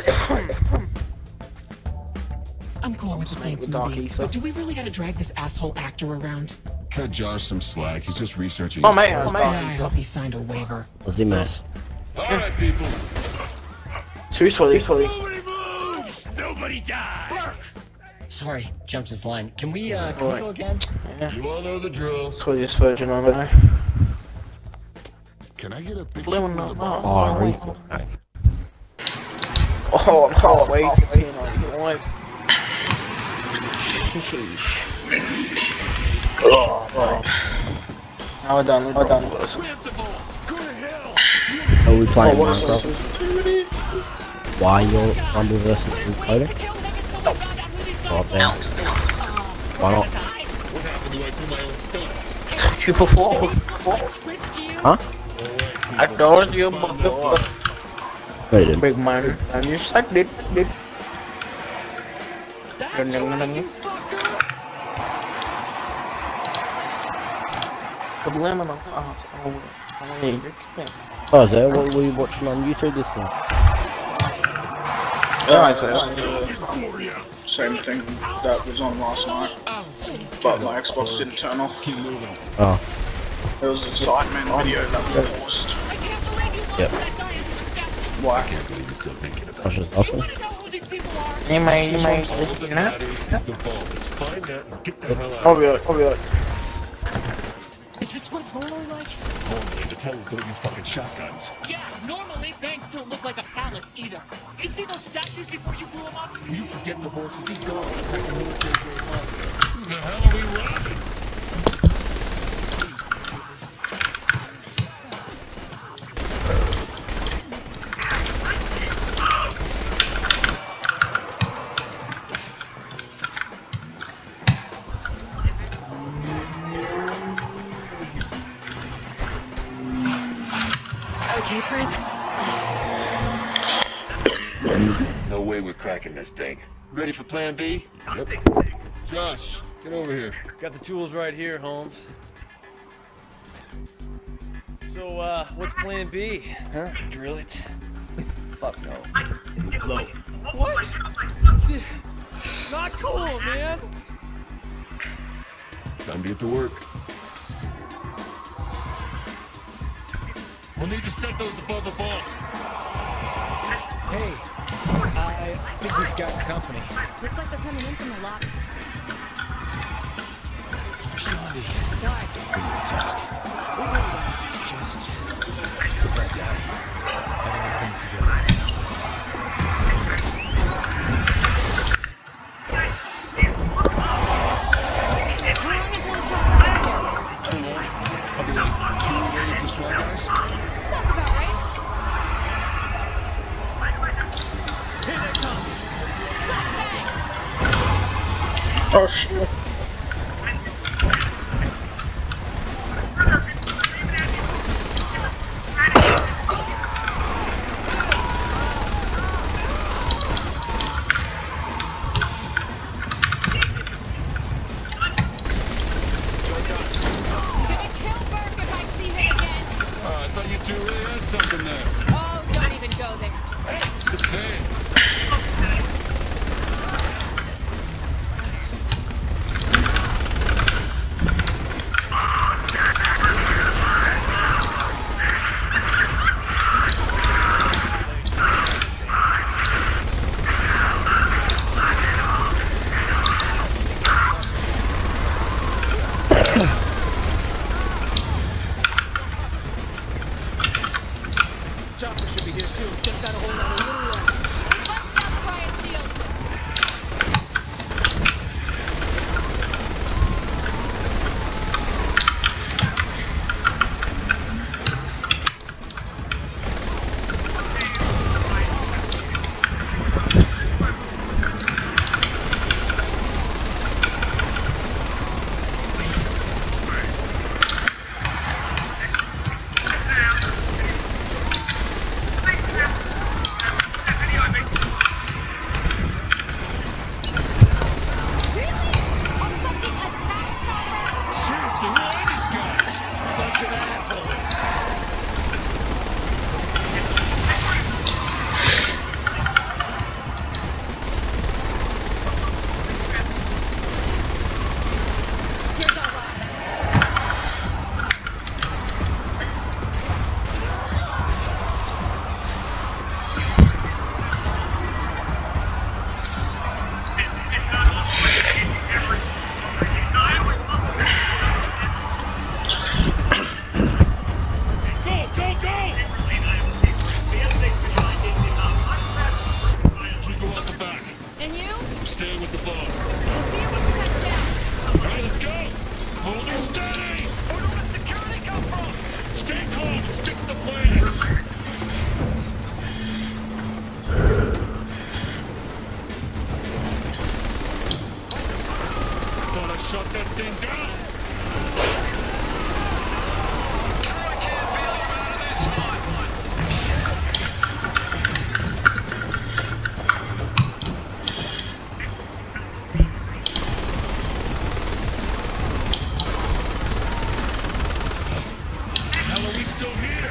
I'm cool with the Saints movie, but do we really gotta drag this asshole actor around? Cut Josh some slack. He's just researching. Oh mate, Yeah, I hope he signed a waiver. What's he miss? Alright, people. Too sweaty. Nobody moves! Nobody dies! Sorry, jumped his line. Can we go again? Yeah. You all know the drill. Sweatiest version of it. Can I get a picture Lemon of the not boss? Oh, refill pack. Oh, I can't wait to see it. Sheesh. Oh, now we're done. Are we playing what's Minecraft? this? Why your Rumble versus Blue Coder? Drop down. Why not? What happened to I do my own stunts? You perform. Huh? I told you before. No, you didn't. Big man. And you sucked it. The lemon on Oh, is that what were you watching on YouTube this one? Same thing that was on last night, but my Xbox didn't turn off. Keep moving. Oh. There was a Sideman video that was paused. Yep. Why? I can't believe you're still thinking about That's it. just awesome. you All that matters is the ball. Let's find that and get the hell out. I'll be right. Is this what it's normally like? Normally, the tellers don't use fucking shotguns. Yeah, normally banks don't look like a palace either. You see those statues before you blew them up? You forget the horses. He's gone. Who the hell are we robbing? Okay, Chris. No way we're cracking this thing. Ready for plan B? Yep. Josh, get over here. Got the tools right here, Holmes. So, what's plan B? Huh? Drill it? Fuck no. Low. What? Dude, not cool, man! Time to get to work. We'll need to set those above the vault. Hey, I think we've got company. Looks like they're coming in from the lobby. Shawty, What? we need to talk. It's just... If I die, everything comes together. How long until the chopper gets here? I don't know. Probably like 2 days to SWAT guys. Sounds about right. Oh shit. Gonna kill Burke if I see him again. Oh, I thought you two really had something there. Oh, don't even go there. Just saying. thing down! How are we still here?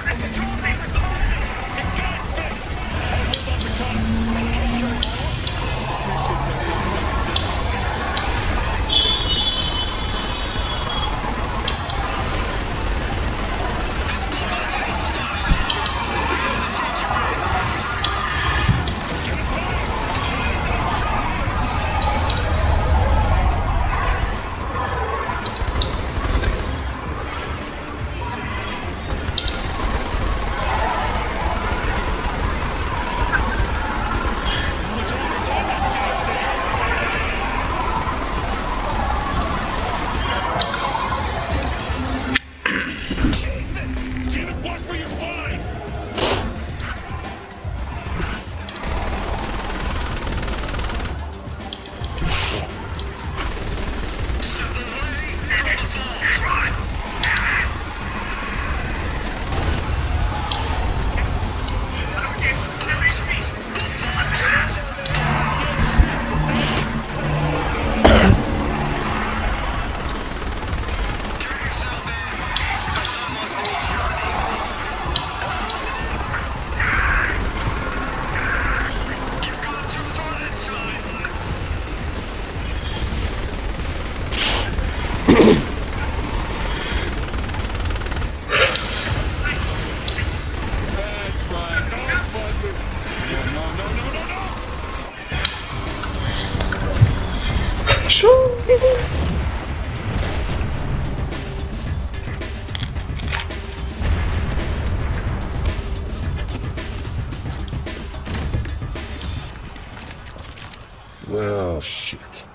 Watch where you're flying! That's right. No fuzzer. No, no, no, no! Well, shit.